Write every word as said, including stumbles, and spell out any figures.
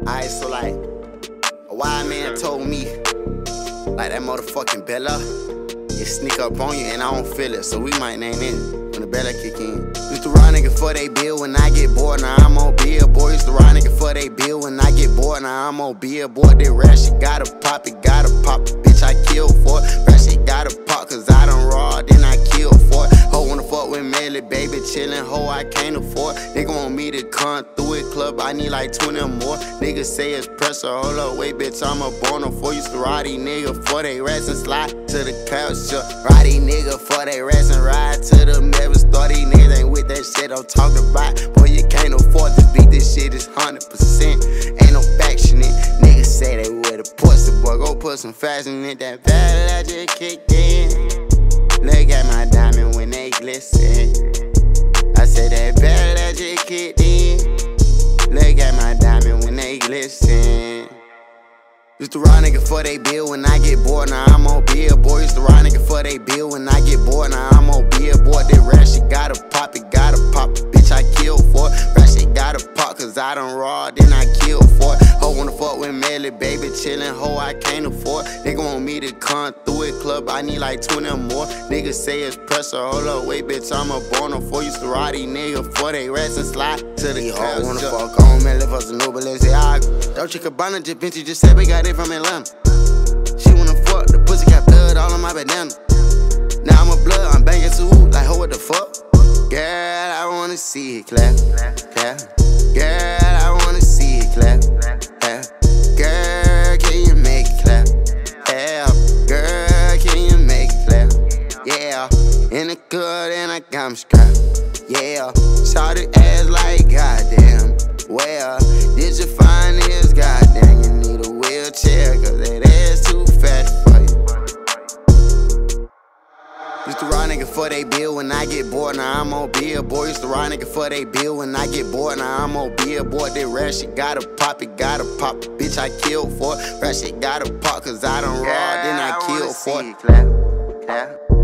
Alright, so like, a wild man told me, like that motherfucking Bella, it sneak up on you and I don't feel it, so we might name it when the Bella kick in. Used to ride nigga for they bill when I get bored, now I'm on Billboard. Used to ride nigga for they bill when I get bored, now I'm on Billboard. That rap shit gotta pop, it gotta pop, bitch I kill for it. Rap shit gotta pop, cause I done raw, then I kill for it. Ho wanna fuck with Melly, baby, chillin', ho I can't afford. Nigga want me to come through it, club, I need like twenty or more. Niggas say it's pressure, hold up, wait, bitch, I'm a born for. Used to ride these nigga for they rats and slide to the couch, yeah. Ride these nigga for they rats and ride to the Memphis store. These niggas ain't with that shit I'm talking about. Boy, you can't afford to beat this shit, it's one hundred percent. Ain't no faction in. Niggas say they with a pussy, boy, go put some fashion in. That battle I just kicked in. Look at my diamond when they glisten. I said that battle I just kicked in. Look at my diamond when they glisten. Used to ride nigga for they bill when I get bored, now I'm on Billboard. Used to ride nigga for they bill when I get bored, now I'm on Billboard. That rap shit gotta pop, it gotta pop, bitch I kill for it. Rap shit gotta pop, cause I done raw, then I kill for it. Ho wanna fuck with Melly, baby, chillin', ho I can't afford. Nigga want me to come through it, club, I need like twenty or more. Niggas say it's pressure, hold up, wait, bitch, I'm a born for. Used to ride these niggas for they rats and slide to the couch. Wanna fuck on Melly for some new Balenciaga. Dolce Gabbana, just Vinci, just said we got it from Atlanta. She wanna fuck, the pussy got blood all on my bandana. Now I'm a blood, I'm banging too, like ho, what the fuck? Girl, I wanna see it clap, clap. Girl, I wanna see it clap, clap. Girl, can you make it clap? Yeah. Girl, can you make it clap? Yeah. In the good and I got me strapped. Yeah. Shot it ass like goddamn. Well, did you find this? Goddamn, you need a wheelchair, cause that ass too fat for you. Used to ride nigga for they bill when I get bored, now I'm on Billboard. Used to ride nigga for they bill when I get bored, now I'm on Billboard. That rap shit gotta pop, it gotta pop, bitch I kill for it. Rap shit gotta pop, cause I done raw, then I kill for it. Clap, clap.